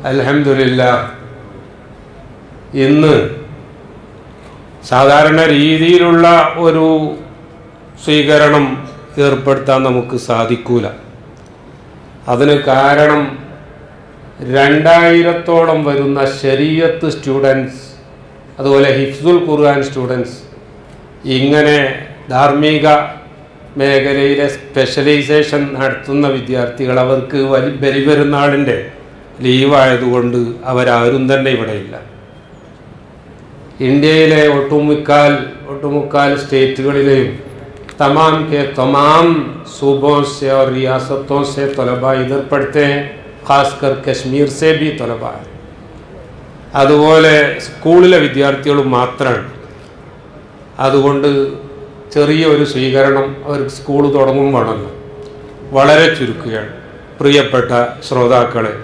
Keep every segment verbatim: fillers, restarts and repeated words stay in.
അൽഹംദുലില്ലാഹ് ഇന്ന് സാധാരണ രീതിയിലുള്ള ഒരു സ്വീകരണം ഏർപ്പെടുത്താൻ നമുക്ക് സാധിക്കൂല. അതിന് കാരണം രണ്ടായിരത്തോളം വരുന്ന ശരീഅത്ത് സ്റ്റുഡൻസ്, അതുപോലെ ഹിഫ്സുൽ ഖുർആൻ സ്റ്റുഡൻസ്, ഇങ്ങനെ ധാർമ്മിക മേഖലയിലെ സ്പെഷ്യലൈസേഷൻ നടത്തുന്ന വിദ്യാർത്ഥികൾ, അവർക്ക് വലി ബലിപെരുന്നാളിൻ്റെ ലീവായതുകൊണ്ട് അവരാരും തന്നെ ഇവിടെയില്ല. ഇന്ത്യയിലെ ഒട്ടുമുക്കാൽ ഒട്ടുമുക്കാൽ സ്റ്റേറ്റുകളിലെയും तमाम के तमाम सूबों से और रियासतों से तलबा इधर पढ़ते हैं, ख़ासकर कश्मीर से भी तलबा है. അതുപോലെ സ്കൂളിലെ വിദ്യാർത്ഥികളും മാത്രമാണ്. അതുകൊണ്ട് ചെറിയ ഒരു സ്വീകരണം അവർക്ക് സ്കൂൾ തുടങ്ങും വേണമല്ലോ. വളരെ ചുരുക്കുകയാണ്. പ്രിയപ്പെട്ട ശ്രോതാക്കളെ,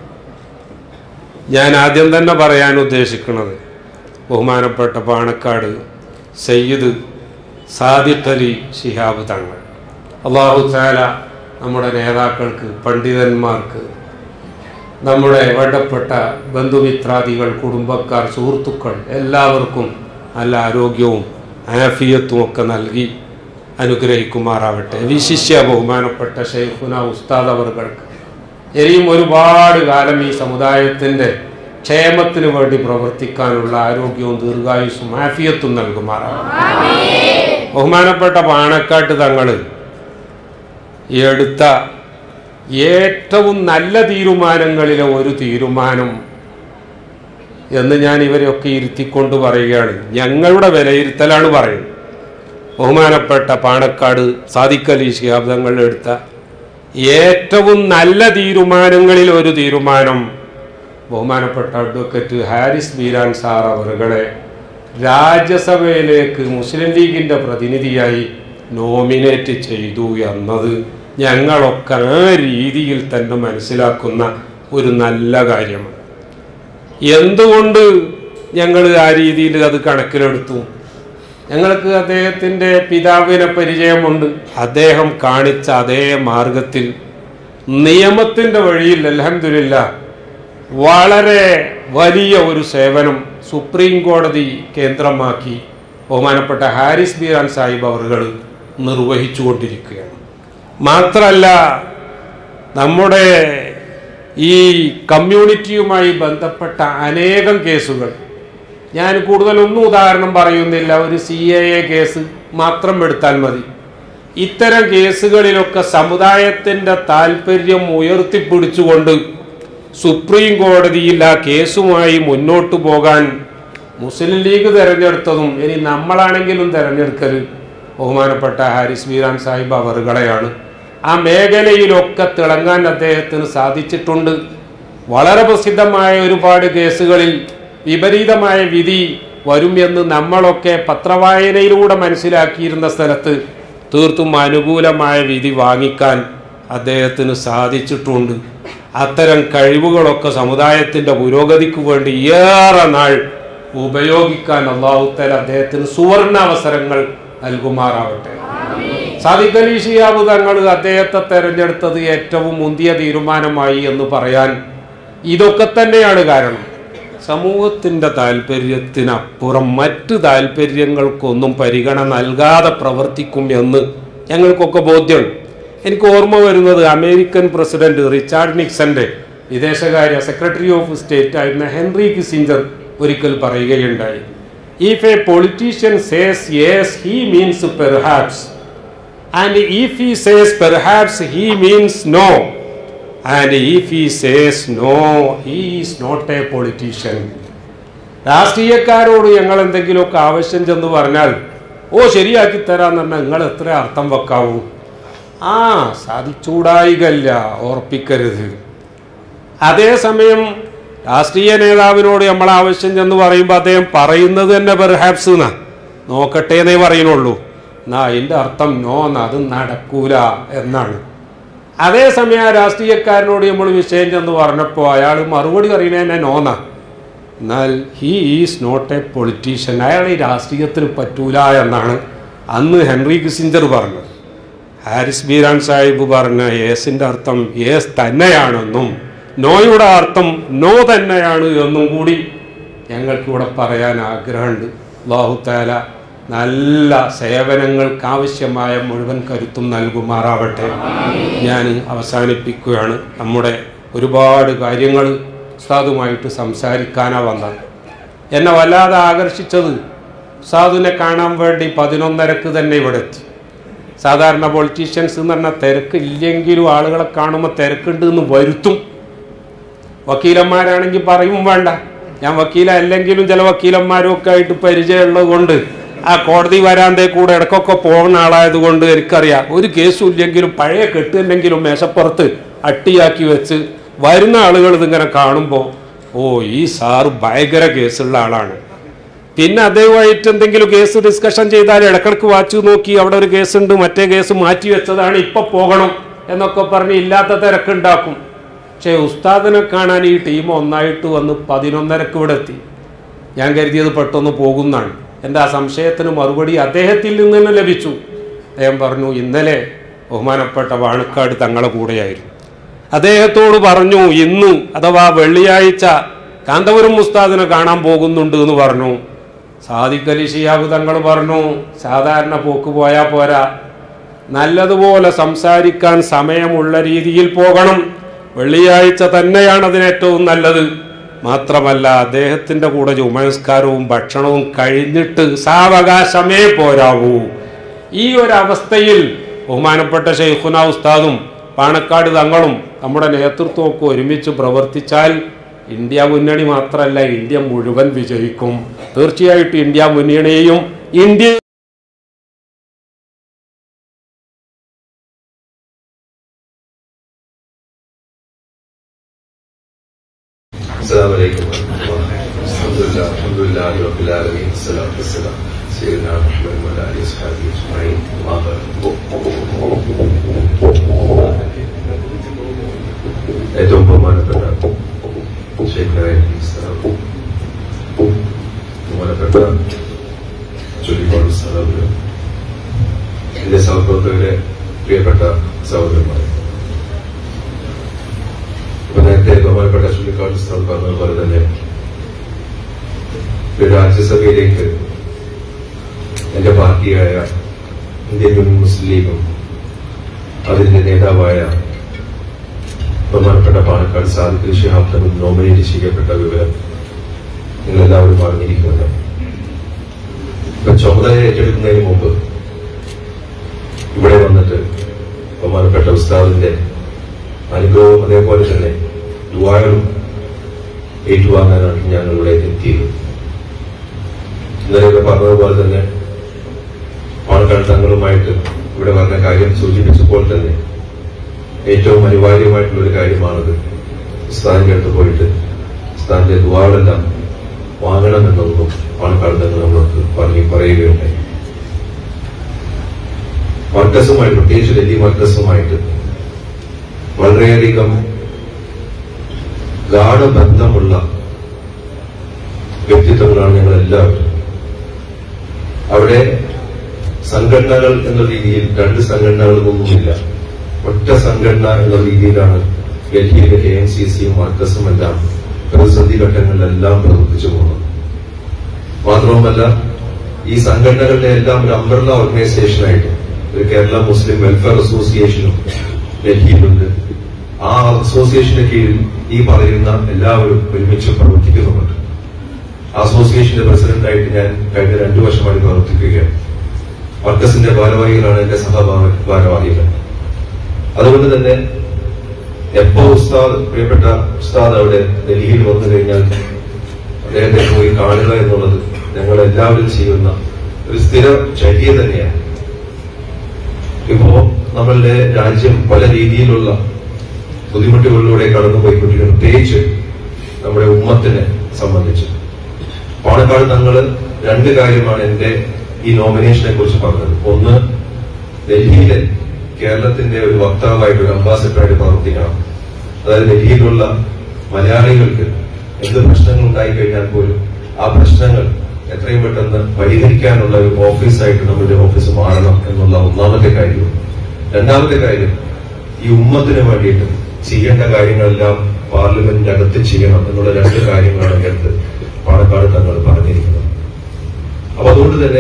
ഞാൻ ആദ്യം തന്നെ പറയാൻ ഉദ്ദേശിക്കുന്നത് ബഹുമാനപ്പെട്ട പാണക്കാട് സയ്യിദ് സാദിഖ് അലി ശിഹാബ് തങ്ങൾ, അല്ലാഹു തആല നമ്മുടെ നേതാക്കൾക്ക്, പണ്ഡിതന്മാർക്ക്, നമ്മുടെ വേണ്ടപ്പെട്ട ബന്ധുമിത്രാദികൾ, കുടുംബക്കാർ, സുഹൃത്തുക്കൾ എല്ലാവർക്കും നല്ല ആരോഗ്യവും ആഫിയത്തും ഒക്കെ നൽകി അനുഗ്രഹിക്കുമാറാവട്ടെ. വിശിഷ്യ ബഹുമാനപ്പെട്ട ശൈഖുന ഉസ്താദ് അവർക്ക് ഇനിയും ഒരുപാട് കാലം ഈ സമുദായത്തിൻ്റെ ക്ഷേമത്തിന് വേണ്ടി പ്രവർത്തിക്കാനുള്ള ആരോഗ്യവും ദീർഘായുസ്സും ആഫിയത്തും നൽകുമാറാവട്ടെ. ബഹുമാനപ്പെട്ട പാണക്കാട്ട് തങ്ങൾ എടുത്ത ഏറ്റവും നല്ല തീരുമാനങ്ങളിലെ ഒരു തീരുമാനം എന്ന് ഞാൻ ഇവരെയൊക്കെ ഇരുത്തിക്കൊണ്ട് പറയുകയാണ്. ഞങ്ങളുടെ വിലയിരുത്തലാണ് പറയുന്നത്. ബഹുമാനപ്പെട്ട പാണക്കാട് സാദിഖ് അലി ശിഹാബ് തങ്ങൾ എടുത്ത ഏറ്റവും നല്ല തീരുമാനങ്ങളിൽ ഒരു തീരുമാനം ബഹുമാനപ്പെട്ട അഡ്വക്കേറ്റ് ഹാരിസ് ബീരാൻ സാർ അവരുകളെ രാജ്യസഭയിലേക്ക് മുസ്ലിം ലീഗിൻ്റെ പ്രതിനിധിയായി നോമിനേറ്റ് ചെയ്തു എന്നത് ഞങ്ങളൊക്കെ ആ രീതിയിൽ തന്നെ മനസ്സിലാക്കുന്ന ഒരു നല്ല കാര്യമാണ്. എന്തുകൊണ്ട് ഞങ്ങൾ ആ രീതിയിൽ അത് കണക്കിലെടുത്തു? ഞങ്ങൾക്ക് അദ്ദേഹത്തിൻ്റെ പിതാവിനെ പരിചയമുണ്ട്. അദ്ദേഹം കാണിച്ച അതേ മാർഗത്തിൽ നിയമത്തിൻ്റെ വഴിയിൽ അൽഹംദുലില്ലാഹ് വളരെ വലിയ ഒരു സേവനം സുപ്രീം കോടതി കേന്ദ്രമാക്കി ബഹുമാനപ്പെട്ട ഹാരിസ് ബീരാൻ സാഹിബ് അവർ നിർവഹിച്ചു കൊണ്ടിരിക്കുകയാണ്. മാത്രമല്ല, നമ്മുടെ ഈ കമ്മ്യൂണിറ്റിയുമായി ബന്ധപ്പെട്ട അനേകം കേസുകൾ, ഞാൻ കൂടുതലൊന്നും ഉദാഹരണം പറയുന്നില്ല, ഒരു സി എ എ കേസ് മാത്രം എടുത്താൽ മതി. ഇത്തരം കേസുകളിലൊക്കെ സമുദായത്തിൻ്റെ താല്പര്യം ഉയർത്തിപ്പിടിച്ചുകൊണ്ട് സുപ്രീം കോടതിയിൽ ആ കേസുമായി മുന്നോട്ട് പോകാൻ മുസ്ലിം ലീഗ് തിരഞ്ഞെടുത്തതും ഇനി നമ്മളാണെങ്കിലും തിരഞ്ഞെടുക്കൽ ബഹുമാനപ്പെട്ട ഹാരിസ് ബീരാൻ സാഹിബ് അവറുകളെയാണ്. ആ മേഖലയിലൊക്കെ തിളങ്ങാൻ അദ്ദേഹത്തിന് സാധിച്ചിട്ടുണ്ട്. വളരെ പ്രസിദ്ധമായ ഒരുപാട് കേസുകളിൽ വിപരീതമായ വിധി വരും എന്ന് നമ്മളൊക്കെ പത്രവായനയിലൂടെ മനസ്സിലാക്കിയിരുന്ന സ്ഥലത്ത് തീർത്തും അനുകൂലമായ വിധി വാങ്ങിക്കാൻ അദ്ദേഹത്തിന് സാധിച്ചിട്ടുണ്ട്. അത്തരം കഴിവുകളൊക്കെ സമുദായത്തിൻ്റെ പുരോഗതിക്ക് വേണ്ടി ഏറെ നാൾ ഉപയോഗിക്കാൻ അല്ലാഹു തആല അദ്ദേഹത്തിന് സുവർണ അവസരങ്ങൾ നൽകുമാറാവട്ടെ. സാദിഖ് അലി ശിഹാബ് തങ്ങൾ അദ്ദേഹത്തെ തെരഞ്ഞെടുത്തത് ഏറ്റവും മുന്തിയ തീരുമാനമായി എന്ന് പറയാൻ ഇതൊക്കെ തന്നെയാണ് കാരണം. സമൂഹത്തിൻ്റെ താല്പര്യത്തിനപ്പുറം മറ്റ് താല്പര്യങ്ങൾക്കൊന്നും പരിഗണന നൽകാതെ പ്രവർത്തിക്കും എന്ന് ഞങ്ങൾക്കൊക്കെ ബോധ്യമുണ്ട്. എനിക്ക് ഓർമ്മ വരുന്നത് അമേരിക്കൻ പ്രസിഡന്റ് റിച്ചാർഡ് നിക്സന്റെ വിദേശകാര്യ സെക്രട്ടറി ഓഫ് സ്റ്റേറ്റ് ആയിരുന്ന ഹെൻറി കിസിഞ്ചർ ഒരിക്കൽ പറയുകയുണ്ടായി, if a politician says yes he means perhaps, and if he says perhaps he means no, and if he says no he is not a politician. രാഷ്ട്രീയക്കാരോട് ഞങ്ങൾ എന്തെങ്കിലുമൊക്കെ ആവശ്യം ചെന്ന് പറഞ്ഞാൽ ഓ ശരിയാക്കി തരാന്ന് പറഞ്ഞാൽ നിങ്ങൾ എത്ര അർത്ഥം വെക്കാവൂ? ആ സാധിച്ചൂടായികല്ല, ഓർപ്പിക്കരുത്. അതേസമയം രാഷ്ട്രീയ നേതാവിനോട് നമ്മൾ ആവശ്യം ചെന്ന് പറയുമ്പോൾ അദ്ദേഹം പറയുന്നത് തന്നെ പെർഹാപ്സ് എന്നാ, നോക്കട്ടെ എന്നേ പറയുന്നുള്ളൂ. എന്നാ അതിൻ്റെ അർത്ഥം നോ എന്ന്, അത് നടക്കൂല എന്നാണ്. അതേസമയം ആ രാഷ്ട്രീയക്കാരനോട് നമ്മൾ വിഷയം ചെന്ന് പറഞ്ഞപ്പോൾ അയാൾ മറുപടി പറയുന്നതന്നെ നോന്നാ. എന്നാൽ he is not a politician, അയാൾ ഈ രാഷ്ട്രീയത്തിന് പറ്റൂല എന്നാണ് അന്ന് ഹെൻറി കിസിഞ്ചർ പറഞ്ഞത്. ഹാരിസ് ബീരാൻ സാഹിബ് പറഞ്ഞ യേസിൻ്റെ അർത്ഥം യേസ് തന്നെയാണെന്നും നോയുടെ അർത്ഥം നോ തന്നെയാണ് എന്നും കൂടി ഞങ്ങൾക്കിവിടെ പറയാൻ ആഗ്രഹമുണ്ട്. അല്ലാഹു തആല നല്ല സേവനങ്ങൾക്ക് ആവശ്യമായ മുഴുവൻ കരുത്തും നൽകുമാറാവട്ടെ. ഞാൻ അവസാനിപ്പിക്കുകയാണ്. നമ്മുടെ ഒരുപാട് കാര്യങ്ങൾ ഉസ്താദുമായിട്ട് സംസാരിക്കാനാണ് വന്നത്. എന്നെ വല്ലാതെ ആകർഷിച്ചത് ഉസ്താദിനെ കാണാൻ വേണ്ടി പതിനൊന്നരക്ക് തന്നെ ഇവിടെ എത്തി. സാധാരണ പൊളിറ്റീഷ്യൻസ് എന്ന് പറഞ്ഞാൽ തിരക്കില്ലെങ്കിലും ആളുകളെ കാണുമ്പോൾ തിരക്കുണ്ട് എന്ന് വരുത്തും. വക്കീലന്മാരാണെങ്കിൽ പറയും വേണ്ട. ഞാൻ വക്കീലല്ലെങ്കിലും ചില വക്കീലന്മാരും ഒക്കെ ആയിട്ട് പരിചയമുള്ളത് കൊണ്ട് ആ കോടതി വരാന്തേ കൂടെ ഇടയ്ക്കൊക്കെ പോകുന്ന ആളായത് കൊണ്ട് എനിക്കറിയാം. ഒരു കേസും ഇല്ലെങ്കിലും പഴയ കെട്ടുണ്ടെങ്കിലും മേശപ്പുറത്ത് അട്ടിയാക്കി വെച്ച് വരുന്ന ആളുകൾ ഇതിങ്ങനെ കാണുമ്പോൾ ഓ ഈ സാറ് ഭയങ്കര കേസുള്ള ആളാണ്. പിന്നെ അദ്ദേഹമായിട്ട് എന്തെങ്കിലും കേസ് ഡിസ്കഷൻ ചെയ്താൽ ഇടക്കിടക്ക് വാച്ചു നോക്കി അവിടെ ഒരു കേസുണ്ട്, മറ്റേ കേസ് മാറ്റി വെച്ചതാണ്, ഇപ്പം പോകണം എന്നൊക്കെ പറഞ്ഞ് ഇല്ലാത്ത തിരക്കുണ്ടാക്കും. പക്ഷേ ഉസ്താദിനെ കാണാൻ ഈ ടീം ഒന്നായിട്ട് വന്ന് പതിനൊന്നരക്ക് ഇവിടെ എത്തി. ഞാൻ കരുതിയത് പെട്ടെന്ന് പോകുന്നതാണ്. എൻ്റെ ആ സംശയത്തിന് മറുപടി അദ്ദേഹത്തിൽ നിന്ന് തന്നെ ലഭിച്ചു. അദ്ദേഹം പറഞ്ഞു ഇന്നലെ ബഹുമാനപ്പെട്ട വാണക്കാട് തങ്ങളെ കൂടെയായിരുന്നു. അദ്ദേഹത്തോട് പറഞ്ഞു ഇന്ന് അഥവാ വെള്ളിയാഴ്ച കാന്തപുരം ഉസ്താദിനെ കാണാൻ പോകുന്നുണ്ട് എന്ന് പറഞ്ഞു. സാദിഖ് അലി ശിഹാബ് തങ്ങൾ പറഞ്ഞു സാധാരണ പോക്ക് പോയാൽ പോരാ, നല്ലതുപോലെ സംസാരിക്കാൻ സമയമുള്ള രീതിയിൽ പോകണം. വെള്ളിയാഴ്ച തന്നെയാണ് അതിന് ഏറ്റവും നല്ലത്. മാത്രമല്ല അദ്ദേഹത്തിൻ്റെ കൂടെ ജുമനസ്കാരവും ഭക്ഷണവും കഴിഞ്ഞിട്ട് സാവകാശമേ പോരാവൂ. ഈ ഒരവസ്ഥയിൽ ബഹുമാനപ്പെട്ട ശൈഖുന ഉസ്താദും പാണക്കാട് തങ്ങളും നമ്മുടെ നേതൃത്വമൊക്കെ ഒരുമിച്ച് പ്രവർത്തിച്ചാൽ ഇന്ത്യ മുന്നണി മാത്രമല്ല ഇന്ത്യ മുഴുവൻ വിജയിക്കും. തീർച്ചയായിട്ടും ഇന്ത്യ മുന്നണിയെയും ഇന്ത്യ السلام عليكم ورحمة الله. الحمد لله الحمد لله رب العالمين والصلاة والسلام سيدنا محمد وعلى آله وصحبه أجمعين. ഏറ്റവും ബഹുമാനപ്പെട്ട ശൈഖുനായ ബഹുമാനപ്പെട്ട ചൊല്ലിക്കോട് സഹോദരൻ, എന്റെ സഹപ്രവർത്തകരെ, പ്രിയപ്പെട്ട സഹോദരന്മാരെ, നേരത്തെ ബഹുമാനപ്പെട്ട ചുള്ളിക്കാട് സ്ഥലം പറഞ്ഞതുപോലെ തന്നെ രാജ്യസഭയിലേക്ക് എന്റെ പാർട്ടിയായ ഇന്ത്യൻ യൂണിയൻ മുസ്ലിം ലീഗും അതിന്റെ നേതാവായ ബഹുമാനപ്പെട്ട പാണക്കാട് സാദിഖ് അലി ശിഹാബ് തങ്ങൾ നോമിനേറ്റ് ചെയ്യപ്പെട്ട വിവരം നിങ്ങളെല്ലാവരും അറിഞ്ഞിരിക്കുന്നത്. ഇപ്പൊ ചുമതല ഏറ്റെടുക്കുന്നതിന് മുമ്പ് ഇവിടെ വന്നിട്ട് ബഹുമാനപ്പെട്ട ഉസ്താദിന്റെ അനുഗ്രഹവും അതേപോലെ തന്നെ ദുആകളും ഏറ്റുവാങ്ങാനാണ് ഞങ്ങൾ ഇവിടെ എത്തിയത്. ഇന്നലെയൊക്കെ പറഞ്ഞതുപോലെ തന്നെ പാണക്കാട് തങ്ങളുമായിട്ട് ഇവിടെ വന്ന കാര്യം സൂചിപ്പിച്ചപ്പോൾ തന്നെ ഏറ്റവും അനിവാര്യമായിട്ടുള്ള ഒരു കാര്യമാണത്. ഉസ്താദിന്റെ അടുത്ത് പോയിട്ട് ഉസ്താദിന്റെ ദുആകളെല്ലാം വാങ്ങണമെന്നൊന്നും പാണക്കാട് തങ്ങൾ നമ്മൾക്ക് പറഞ്ഞു പറയുകയുണ്ടായി. മർക്കസുമായിട്ട്, പ്രത്യേകിച്ച് ഡൽഹി മർക്കസുമായിട്ട് വളരെയധികം ഗാഢബന്ധമുള്ള വ്യക്തിത്വങ്ങളാണ് ഞങ്ങളെല്ലാവരും. അവിടെ സംഘടനകൾ എന്ന രീതിയിൽ രണ്ട് സംഘടനകളൊന്നുമില്ല, ഒറ്റ സംഘടന എന്ന രീതിയിലാണ് ഡൽഹിയിലെ കെ എം സി സിയും മർക്കസും എല്ലാം പ്രതിസന്ധി ഘട്ടങ്ങളിലെല്ലാം പ്രവർത്തിച്ചു പോകുന്നത്. മാത്രവുമല്ല ഈ സംഘടനകളുടെ എല്ലാം ഒരു അംബ്രല്ല ഓർഗനൈസേഷനായിട്ട് ഒരു കേരള മുസ്ലിം വെൽഫെയർ അസോസിയേഷനും ഡൽഹിയിലുണ്ട്. ആ അസോസിയേഷന്റെ കീഴിൽ ഈ പറയുന്ന എല്ലാവരും ഒരുമിച്ച് പ്രവർത്തിക്കുന്നുമുണ്ട്. അസോസിയേഷന്റെ പ്രസിഡന്റായിട്ട് ഞാൻ കഴിഞ്ഞ രണ്ടു വർഷമായി പ്രവർത്തിക്കുകയാണ്. മർക്കസിന്റെ ഭാരവാഹികളാണ് എന്റെ സഹഭാരവാഹികൾ. അതുകൊണ്ട് തന്നെ എപ്പോ ഉസ്താദ്, പ്രിയപ്പെട്ട ഉസ്താദ് അവിടെ ഡൽഹിയിൽ വന്നു കഴിഞ്ഞാൽ അദ്ദേഹത്തെ പോയി കാണുക എന്നുള്ളത് ഞങ്ങൾ എല്ലാവരും ചെയ്യുന്ന ഒരു സ്ഥിര ചര്യ തന്നെയാണ്. ഇപ്പോ നമ്മളുടെ രാജ്യം പല രീതിയിലുള്ള ബുദ്ധിമുട്ടുകളിലൂടെ കടന്നുപോയിക്കൊണ്ടിരിക്കുന്നു, പ്രത്യേകിച്ച് നമ്മുടെ ഉമ്മത്തിനെ സംബന്ധിച്ച്. പാണക്കാട് തങ്ങള് രണ്ട് കാര്യമാണ് എന്റെ ഈ നോമിനേഷനെ കുറിച്ച് പറഞ്ഞത്. ഒന്ന്, ഡൽഹിയിലെ കേരളത്തിന്റെ ഒരു വക്താവായിട്ട്, ഒരു അംബാസിഡറായിട്ട് പ്രവർത്തിക്കണം. അതായത് ഡൽഹിയിലുള്ള മലയാളികൾക്ക് എന്ത് പ്രശ്നങ്ങൾ ഉണ്ടായിക്കഴിഞ്ഞാൽ പോലും ആ പ്രശ്നങ്ങൾ എത്രയും പെട്ടെന്ന് പരിഹരിക്കാനുള്ള ഒരു ഓഫീസായിട്ട് നമ്മുടെ ഓഫീസ് മാറണം എന്നുള്ള ഒന്നാമത്തെ കാര്യവും. രണ്ടാമത്തെ കാര്യം, ഈ ഉമ്മത്തിന് വേണ്ടിയിട്ട് ചെയ്യേണ്ട കാര്യങ്ങളെല്ലാം പാർലമെന്റിന്റെ അകത്ത് ചെയ്യണം എന്നുള്ള രണ്ട് കാര്യങ്ങളാണ് എന്റെ അടുത്ത് പാണക്കാട് തങ്ങൾ പറഞ്ഞിരിക്കുന്നത്. അപ്പൊ അതുകൊണ്ട് തന്നെ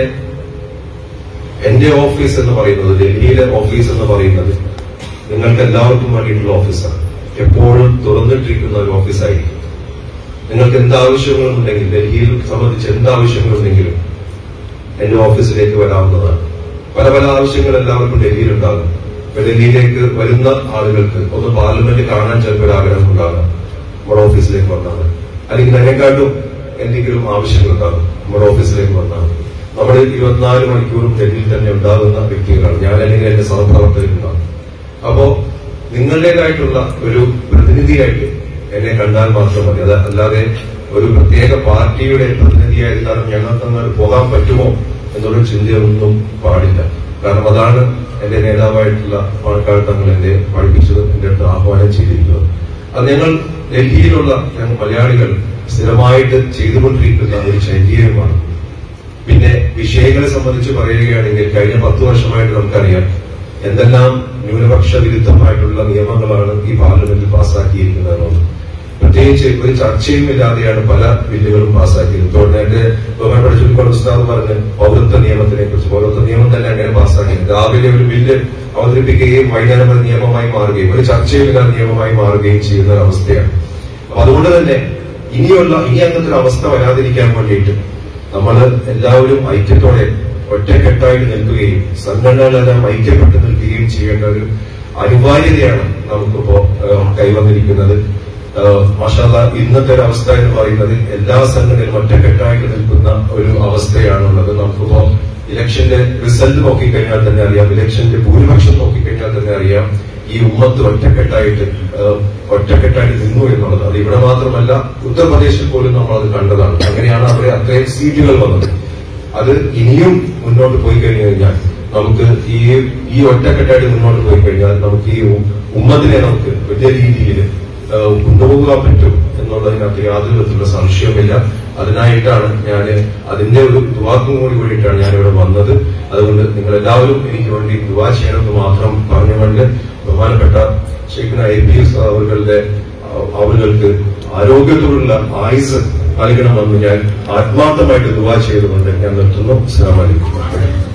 എന്റെ ഓഫീസ് എന്ന് പറയുന്നത്, ഡൽഹിയിലെ ഓഫീസ് എന്ന് പറയുന്നത് നിങ്ങൾക്ക് എല്ലാവർക്കും വേണ്ടിയിട്ടുള്ള ഓഫീസാണ്. എപ്പോഴും തുറന്നിട്ടിരിക്കുന്ന ഒരു ഓഫീസായിരിക്കും. നിങ്ങൾക്ക് എന്താവശ്യങ്ങളുണ്ടെങ്കിൽ, ഡൽഹിയിൽ സംബന്ധിച്ച് എന്താവശ്യങ്ങളുണ്ടെങ്കിലും എന്റെ ഓഫീസിലേക്ക് വരാവുന്നതാണ്. പല പല ആവശ്യങ്ങൾ എല്ലാവർക്കും ഡൽഹിയിലുണ്ടാകും. ഇപ്പൊ ഡൽഹിയിലേക്ക് വരുന്ന ആളുകൾക്ക് ഒന്ന് പാർലമെന്റ് കാണാൻ ചിലപ്പോൾ ഒരു ആഗ്രഹം ഉണ്ടാകാം, നമ്മുടെ ഓഫീസിലേക്ക് വന്നാൽ. അല്ലെങ്കിൽ അതിനെക്കാട്ടും എന്തെങ്കിലും ആവശ്യങ്ങളുണ്ടാകും, നമ്മുടെ ഓഫീസിലേക്ക് വന്നാൽ. നമ്മൾ ഇരുപത്തിനാല് മണിക്കൂറും ഡൽഹിയിൽ തന്നെ ഉണ്ടാകുന്ന വ്യക്തികളാണ് ഞാൻ, അല്ലെങ്കിൽ എന്റെ സഹപ്രവർത്തകരുണ്ടാകും. അപ്പോ നിങ്ങളുടേതായിട്ടുള്ള ഒരു പ്രതിനിധിയായിട്ട് എന്നെ കണ്ടാൽ മാത്രം മതി. അത് അല്ലാതെ ഒരു പ്രത്യേക പാർട്ടിയുടെ പ്രതിനിധിയായിരുന്നാലും ഞങ്ങൾക്ക് അങ്ങനെ പോകാൻ പറ്റുമോ എന്നുള്ള ചിന്തയൊന്നും പാടില്ല. കാരണം അതാണ് എന്റെ നേതാവായിട്ടുള്ള പാണക്കാട് തങ്ങൾ എന്നെ പഠിപ്പിച്ചത്, എന്റെ അടുത്ത് ആഹ്വാനം ചെയ്തിരിക്കുന്നത്. അത് ഞങ്ങൾ ഡൽഹിയിലുള്ള ഞങ്ങൾ മലയാളികൾ സ്ഥിരമായിട്ട് ചെയ്തുകൊണ്ടിരിക്കുന്ന ഒരു ചര്യയുമാണ്. പിന്നെ വിഷയങ്ങളെ സംബന്ധിച്ച് പറയുകയാണെങ്കിൽ കഴിഞ്ഞ പത്ത് വർഷമായിട്ട് നമുക്കറിയാം എന്തെല്ലാം ന്യൂനപക്ഷ വിരുദ്ധമായിട്ടുള്ള നിയമങ്ങളാണ് ഈ പാർലമെന്റിൽ പാസ്സാക്കിയിരിക്കുന്നത്. പ്രത്യേകിച്ച് ഒരു ചർച്ചയും ഇല്ലാതെയാണ് പല ബില്ലുകളും പാസ്സാക്കിയത്. ഇപ്പോൾ നേരത്തെ ബഹുമാനപ്പെട്ട ചുരുക്കം ഉസ്താദ് പറഞ്ഞ് പൗരത്വ നിയമത്തിനെ കുറിച്ച്, പൗരത്വ നിയമം തന്നെ അങ്ങനെ പാസ്സാക്കിയത്. രാവിലെ ഒരു ബില്ല് അവതരിപ്പിക്കുകയും വൈകുന്നേരം ഒരു നിയമമായി മാറുകയും ഒരു ചർച്ചയുമില്ലാതെ നിയമമായി മാറുകയും ചെയ്യുന്ന ഒരു അവസ്ഥയാണ്. അപ്പൊ അതുകൊണ്ട് തന്നെ ഇനിയുള്ള ഇനി അങ്ങനത്തെ ഒരു അവസ്ഥ വരാതിരിക്കാൻ വേണ്ടിയിട്ട് നമ്മൾ എല്ലാവരും ഐക്യത്തോടെ ഒറ്റക്കെട്ടായിട്ട് നിൽക്കുകയും സംഘടനകളെല്ലാം ഐക്യപ്പെട്ട് നിൽക്കുകയും ചെയ്യേണ്ട ഒരു അനിവാര്യതയാണ് നമുക്കിപ്പോ കൈവന്നിരിക്കുന്നത്. മാഷാഅല്ലാ, ഇന്നത്തെ ഒരു അവസ്ഥ എന്ന് പറയുന്നത് എല്ലാ സംഘടനകളും ഒറ്റക്കെട്ടായിട്ട് നിൽക്കുന്ന ഒരു അവസ്ഥയാണുള്ളത്. നമുക്കിപ്പോ ഇലക്ഷന്റെ റിസൾട്ട് നോക്കിക്കഴിഞ്ഞാൽ തന്നെ അറിയാം, ഇലക്ഷന്റെ ഭൂരിപക്ഷം നോക്കിക്കഴിഞ്ഞാൽ തന്നെ അറിയാം ഈ ഉമ്മത്ത് ഒറ്റക്കെട്ടായിട്ട് ഒറ്റക്കെട്ടായിട്ട് നിന്നു എന്നുള്ളത്. അത് ഇവിടെ മാത്രമല്ല, ഉത്തർപ്രദേശിൽ പോലും നമ്മൾ അത് കണ്ടതാണ്. അങ്ങനെയാണ് അവിടെ അത്രയും സീറ്റുകൾ വന്നത്. അത് ഇനിയും മുന്നോട്ട് പോയി കഴിഞ്ഞു കഴിഞ്ഞാൽ നമുക്ക് ഈ ഈ ഒറ്റക്കെട്ടായിട്ട് മുന്നോട്ട് പോയി കഴിഞ്ഞാൽ നമുക്ക് ഈ ഉമ്മത്തിനെ നമുക്ക് വലിയ രീതിയിൽ കൊണ്ടുപോകാൻ പറ്റും എന്നുള്ളതിനകത്ത് യാതൊരു വിധത്തിലുള്ള സംശയമില്ല. അതിനായിട്ടാണ് ഞാൻ അതിന്റെ ഒരു ദുആക്കും കൂടി വേണ്ടിയിട്ടാണ് ഞാനിവിടെ വന്നത്. അതുകൊണ്ട് നിങ്ങൾ എല്ലാവരും എനിക്ക് വേണ്ടി ദുആ ചെയ്യണമെന്ന് മാത്രം പറഞ്ഞുകൊണ്ട് ബഹുമാനപ്പെട്ട ശൈഖുന എ പി എസ് അവരുടെ അവർക്ക് ആരോഗ്യത്തോടുള്ള ആയുസ് നൽകണമെന്ന് ഞാൻ ആത്മാർത്ഥമായിട്ട് ദുആ ചെയ്തുകൊണ്ട് ഞാൻ നിർത്തുന്നു. അസ്സലാമു അലൈക്കും.